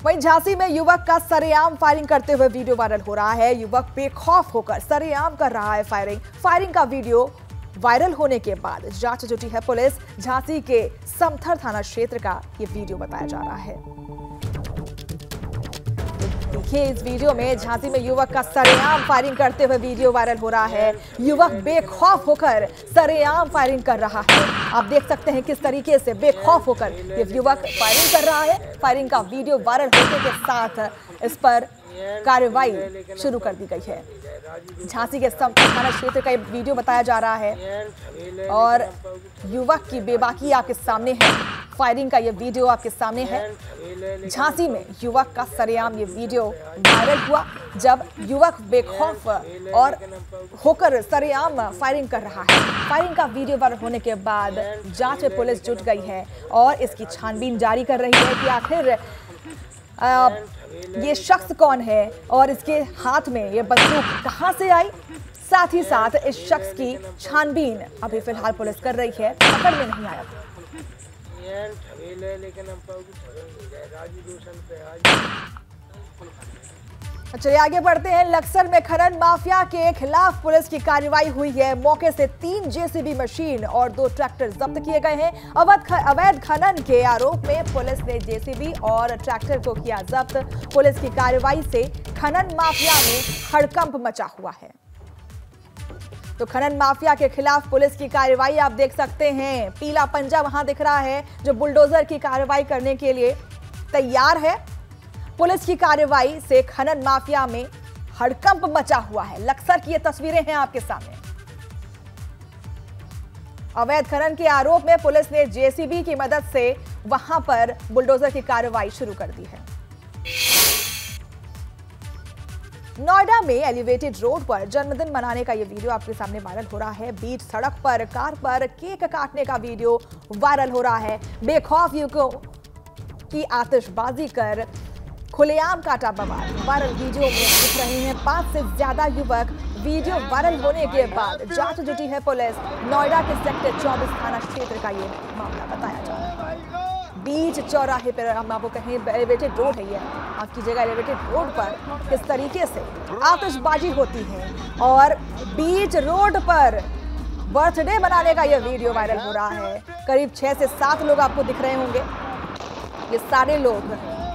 वहीं झांसी में युवक का सरेआम फायरिंग करते हुए वीडियो वायरल हो रहा है। युवक बेखौफ होकर सरेआम कर रहा है फायरिंग का वीडियो वायरल होने के बाद जांच जुटी है पुलिस। झांसी के समथर थाना क्षेत्र का ये वीडियो बताया जा रहा है। देखिए इस वीडियो में झांसी में युवक का सरेआम फायरिंग करते हुए वीडियो वायरल हो रहा है। युवक बेखौफ होकर सरेआम फायरिंग कर रहा है। आप देख सकते हैं किस तरीके से बेखौफ होकर ये युवक फायरिंग कर रहा है। फायरिंग का वीडियो वायरल होने के साथ इस पर कार्रवाई शुरू कर दी गई है। झांसी के समथर थाना क्षेत्र का ये वीडियो बताया जा रहा है और युवक की बेबाकी आपके सामने है। फायरिंग का ये वीडियो आपके सामने है। झांसी में युवक का सरेआम ये वीडियो वायरल हुआ जब युवक बेखौफ और होकर सरेआम फायरिंग कर रहा है। फायरिंग का वीडियो वायरल होने के बाद जांच में पुलिस जुट गई है और इसकी छानबीन जारी कर रही है कि आखिर ये शख्स कौन है और इसके हाथ में ये बंदूक कहां से आई। साथ ही साथ इस शख्स की छानबीन अभी फिलहाल पुलिस कर रही है। पकड़ में नहीं आया। चलिए आगे बढ़ते हैं। लक्सर में खनन माफिया के खिलाफ पुलिस की कार्रवाई हुई है। मौके से 3 जेसीबी मशीन और 2 ट्रैक्टर जब्त किए गए हैं। अवैध खनन के आरोप में पुलिस ने जेसीबी और ट्रैक्टर को किया जब्त। पुलिस की कार्रवाई से खनन माफिया में हड़कंप मचा हुआ है। तो खनन माफिया के खिलाफ पुलिस की कार्रवाई आप देख सकते हैं। पीला पंजा वहां दिख रहा है जो बुलडोजर की कार्रवाई करने के लिए तैयार है। पुलिस की कार्रवाई से खनन माफिया में हड़कंप मचा हुआ है। लक्सर की ये तस्वीरें हैं आपके सामने। अवैध खनन के आरोप में पुलिस ने जेसीबी की मदद से वहां पर बुलडोजर की कार्रवाई शुरू कर दी है। नोएडा में एलिवेटेड रोड पर जन्मदिन मनाने का यह वीडियो आपके सामने वायरल हो रहा है। बीच सड़क पर कार पर केक काटने का वीडियो वायरल हो रहा है। बेखौफ युवकों की आतिशबाजी कर खुलेआम काटा बवाल। वायरल वीडियो में दिख रहे हैं 5 से ज्यादा युवक। वीडियो वायरल होने के बाद जांच जुटी है पुलिस। नोएडा के सेक्टर 24 थाना क्षेत्र का ये मामला बताया जा रहा है। बीच चौराहे पर हम आपको कहें एलिवेटेड रोड है, ये आपकी जगह एलिवेटेड रोड पर किस तरीके से आतिशबाजी होती है और बीच रोड पर बर्थडे मनाने का यह वीडियो वायरल हो रहा है। करीब 6 से 7 लोग आपको दिख रहे होंगे। ये सारे लोग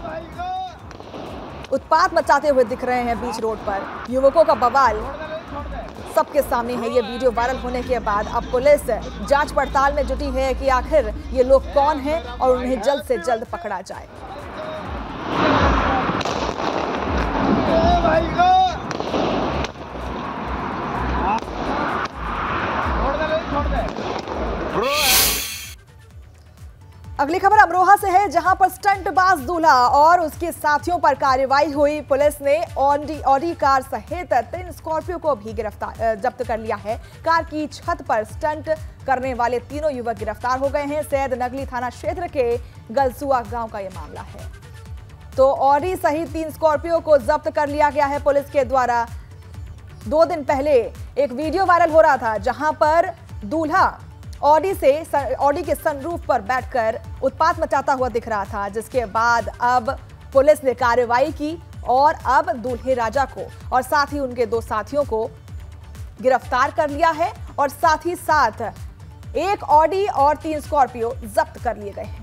उत्पात मचाते हुए दिख रहे हैं बीच रोड पर। युवकों का बवाल सबके सामने है। ये वीडियो वायरल होने के बाद अब पुलिस जांच पड़ताल में जुटी है कि आखिर ये लोग कौन हैं और उन्हें जल्द से जल्द पकड़ा जाए। अगली खबर अमरोहा से है जहां पर स्टंटबाज दूल्हा और उसके साथियों पर कार्रवाई हुई। पुलिस ने ऑडी कार सहित 3 स्कॉर्पियो को भी जब्त कर लिया है। कार की छत पर स्टंट करने वाले 3 युवक गिरफ्तार हो गए हैं। सैयद नगली थाना क्षेत्र के गलसुआ गांव का यह मामला है। तो ऑडी सहित 3 स्कॉर्पियो को जब्त कर लिया गया है पुलिस के द्वारा। 2 दिन पहले एक वीडियो वायरल हो रहा था जहां पर दूल्हा ऑडी के सनरूफ पर बैठकर उत्पात मचाता हुआ दिख रहा था, जिसके बाद अब पुलिस ने कार्रवाई की और अब दूल्हे राजा को और साथ ही उनके 2 साथियों को गिरफ्तार कर लिया है और साथ ही साथ 1 ऑडी और 3 स्कॉर्पियो जब्त कर लिए गए हैं।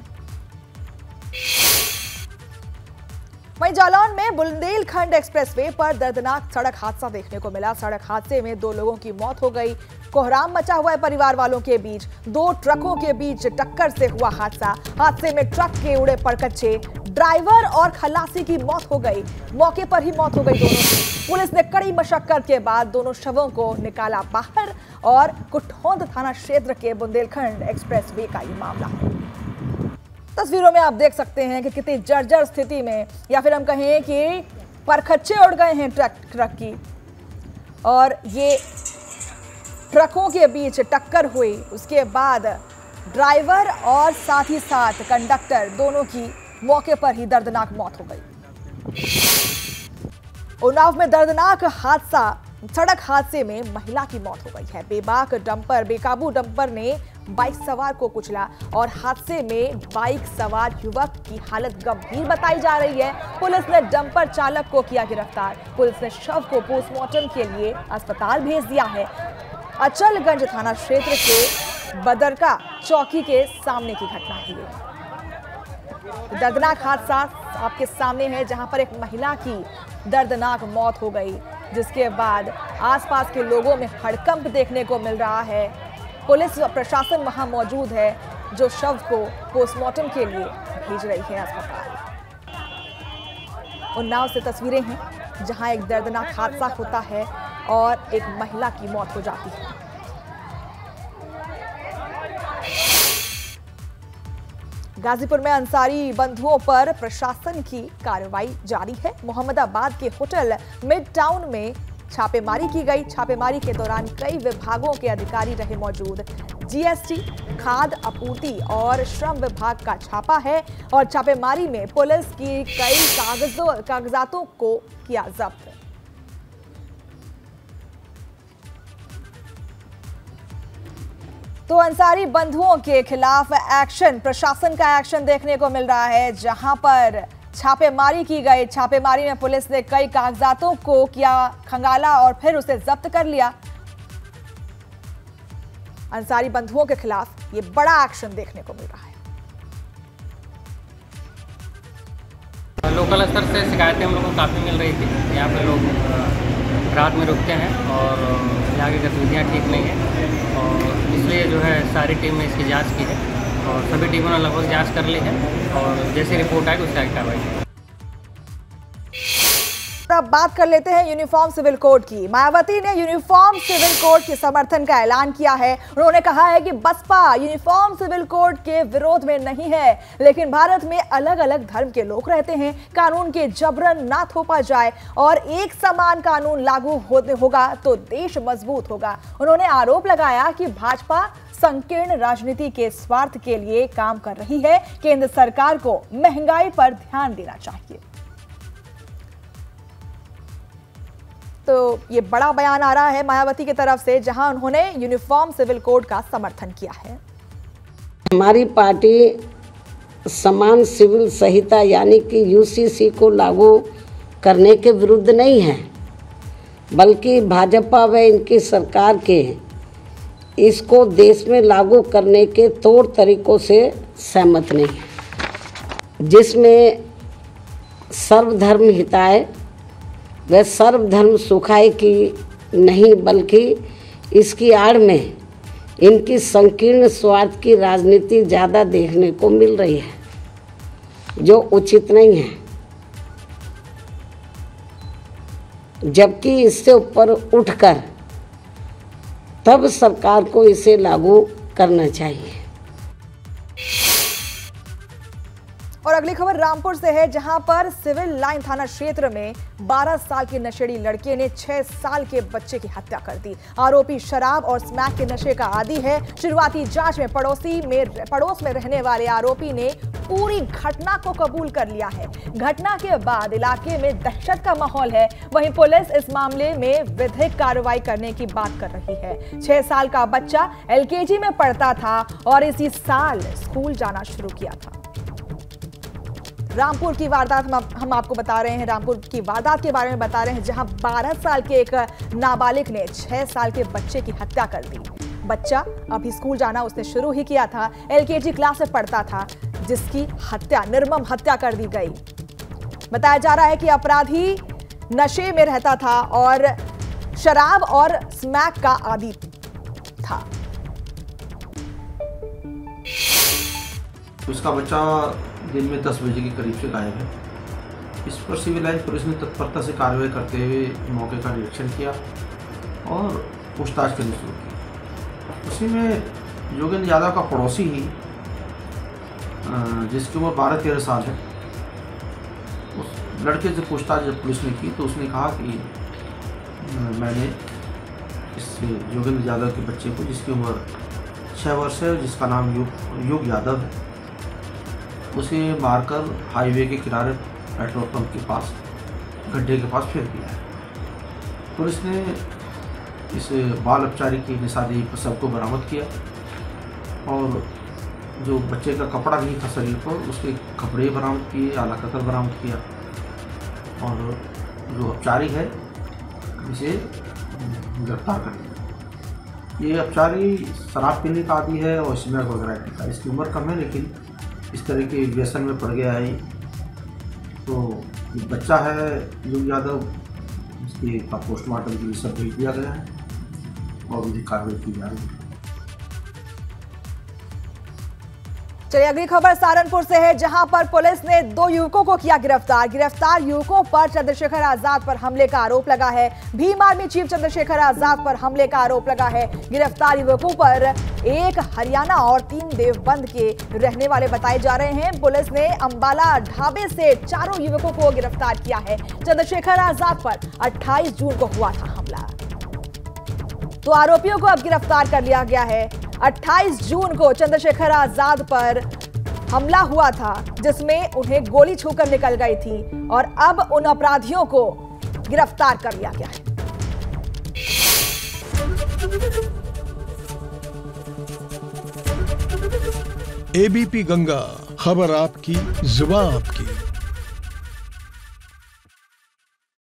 वहीं जालौन में बुंदेलखंड एक्सप्रेसवे पर दर्दनाक सड़क हादसा देखने को मिला। सड़क हादसे में 2 लोगों की मौत हो गई। कोहराम मचा हुआ है परिवार वालों के बीच। 2 ट्रकों के बीच टक्कर से हुआ हादसा। हादसे में ट्रक के उड़े पड़कच्चे, ड्राइवर और खलासी की मौत हो गई। मौके पर ही मौत हो गई दोनों की। पुलिस ने कड़ी मशक्कत के बाद दोनों शवों को निकाला बाहर और कुठौंद थाना क्षेत्र के बुंदेलखंड एक्सप्रेसवे का ये मामला है। तस्वीरों में आप देख सकते हैं कि कितनी जर्जर स्थिति में या फिर हम कहें कि परखच्चे उड़ गए हैं ट्रक की और ये ट्रकों के बीच टक्कर हुई। उसके बाद ड्राइवर और साथ ही साथ कंडक्टर दोनों की मौके पर ही दर्दनाक मौत हो गई। उन्नाव में दर्दनाक हादसा। सड़क हादसे में महिला की मौत हो गई है। बेकाबू डंपर ने बाइक सवार को कुचला और हादसे में बाइक सवार युवक की हालत गंभीर बताई जा रही है। पुलिस ने डंपर चालक को किया गिरफ्तार। पुलिस ने शव को पोस्टमार्टम के लिए अस्पताल भेज दिया है। अचलगंज थाना क्षेत्र के बदरका चौकी के सामने की घटना है ये। दर्दनाक हादसा आपके सामने है, जहां पर एक महिला की दर्दनाक मौत हो गई, जिसके बाद आसपास के लोगों में हड़कंप देखने को मिल रहा है। पुलिस व प्रशासन वहां मौजूद है, जो शव को पोस्टमार्टम के लिए भेज रही है अस्पताल। उन्नाव से तस्वीरें हैं, जहां एक दर्दनाक हादसा होता है और एक महिला की मौत हो जाती है। गाजीपुर में अंसारी बंधुओं पर प्रशासन की कार्रवाई जारी है। मोहम्मदाबाद के होटल मिड टाउन में छापेमारी की गई। छापेमारी के दौरान कई विभागों के अधिकारी रहे मौजूद। जीएसटी, खाद्य आपूर्ति और श्रम विभाग का छापा है और छापेमारी में पुलिस की कई कागजातों को किया जब्त। तो अंसारी बंधुओं के खिलाफ एक्शन, प्रशासन का एक्शन देखने को मिल रहा है, जहां पर छापेमारी की गई। छापेमारी में पुलिस ने कई कागजातों को किया खंगाला और फिर उसे जब्त कर लिया। अंसारी बंधुओं के खिलाफ ये बड़ा एक्शन देखने को मिल रहा है। लोकल स्तर से शिकायतें हम लोगों को काफ़ी मिल रही थी। यहाँ पे लोग रात में रुकते हैं और यहाँ की गतिविधियाँ ठीक नहीं है, और इसलिए जो है सारी टीम ने इसकी जांच की है और सभी टीमों ने लगभग जांच कर ली है और जैसी रिपोर्ट आएगी उसका कार्रवाई। अब बात कर लेते हैं यूनिफॉर्म सिविल कोड की। मायावती ने यूनिफॉर्म सिविल कोड के समर्थन का ऐलान किया है। उन्होंने कहा है कि बसपा यूनिफॉर्म सिविल कोड के विरोध में नहीं है, लेकिन भारत में अलग अलग धर्म के लोग रहते हैं। कानून के जबरन ना थोपा जाए और एक समान कानून लागू होगा तो देश मजबूत होगा। उन्होंने आरोप लगाया कि भाजपा संकीर्ण राजनीति के स्वार्थ के लिए काम कर रही है। केंद्र सरकार को महंगाई पर ध्यान देना चाहिए। तो ये बड़ा बयान आ रहा है मायावती की तरफ से, जहां उन्होंने यूनिफॉर्म सिविल कोड का समर्थन किया है। हमारी पार्टी समान सिविल संहिता यानी कि यूसीसी को लागू करने के विरुद्ध नहीं है, बल्कि भाजपा व इनकी सरकार के इसको देश में लागू करने के तौर तरीकों से सहमत नहीं है, जिसमें सर्वधर्म हिताय व सर्वधर्म सुखाय की नहीं, बल्कि इसकी आड़ में इनकी संकीर्ण स्वार्थ की राजनीति ज़्यादा देखने को मिल रही है, जो उचित नहीं है। जबकि इससे ऊपर उठकर तब सरकार को इसे लागू करना चाहिए। और अगली खबर रामपुर से है, जहां पर सिविल लाइन थाना क्षेत्र में 12 साल के नशेड़ी लड़के ने 6 साल के बच्चे की हत्या कर दी। आरोपी शराब और स्मैक के नशे का आदी है। शुरुआती जांच में पड़ोस में रहने वाले आरोपी ने पूरी घटना को कबूल कर लिया है। घटना के बाद इलाके में दहशत का माहौल है। वहीं पुलिस इस मामले में विधिक कार्रवाई करने की बात कर रही है। 6 साल का बच्चा LKG में पढ़ता था और इसी साल स्कूल जाना शुरू किया था। रामपुर की वारदात हम आपको बता रहे हैं, रामपुर की वारदात के बारे में बता रहे हैं, जहां 12 साल के एक नाबालिग ने 6 साल के बच्चे की हत्या कर दी। बच्चा अभी स्कूल जाना उसने शुरू ही किया था, LKG क्लास में पढ़ता था, जिसकी हत्या, निर्मम हत्या कर दी गई। बताया जा रहा है कि अपराधी नशे में रहता था और शराब और स्मैक का आदी था। उसका बच्चा दिन में 10 बजे के करीब से गायब है। इस पर सिविल लाइन पुलिस ने तत्परता से कार्रवाई करते हुए मौके का निरीक्षण किया और पूछताछ करनी शुरू की। उसी में योगेंद्र यादव का पड़ोसी ही, जिसकी उम्र 12-13 साल है, उस लड़के से पूछताछ जब पुलिस ने की तो उसने कहा कि मैंने इस योगेंद्र यादव के बच्चे को, जिसकी उम्र 6 वर्ष है, जिसका नाम युग यादव है, उसे मारकर हाईवे के किनारे पेट्रोल पंप के पास गड्ढे के पास फेंक दिया है। पुलिस ने इस बाल अपचारी की निशानी सबको बरामद किया और जो बच्चे का कपड़ा नहीं था शरीर पर, उसके कपड़े बरामद किए, आला कतर बरामद किया। और जो अपचारी है इसे गिरफ्तार कर लिया। ये अपचारी शराब पीने का आदी है और स्मैक वगैरह का। इसकी उम्र कम है लेकिन इस तरह के व्यसन में पड़ गया है। तो बच्चा है युग यादव, इसके का पोस्टमार्टम के लिए सब भेज दिया गया है और उनकी कार्रवाई की जा रही है। चलिए अगली खबर सहारनपुर से है, जहां पर पुलिस ने 2 युवकों को किया गिरफ्तार। गिरफ्तार युवकों पर चंद्रशेखर आजाद पर हमले का आरोप लगा है। भीम आर्मी चीफ चंद्रशेखर आजाद पर हमले का आरोप लगा है। गिरफ्तार युवकों पर एक हरियाणा और 3 देवबंद के रहने वाले बताए जा रहे हैं। पुलिस ने अंबाला ढाबे से 4 युवकों को गिरफ्तार किया है। चंद्रशेखर आजाद पर 28 जून को हुआ था हमला, तो आरोपियों को अब गिरफ्तार कर लिया गया है। 28 जून को चंद्रशेखर आजाद पर हमला हुआ था, जिसमें उन्हें गोली छूकर निकल गई थी और अब उन अपराधियों को गिरफ्तार कर लिया गया है। एबीपी गंगा, खबर आपकी, जुबान आपकी।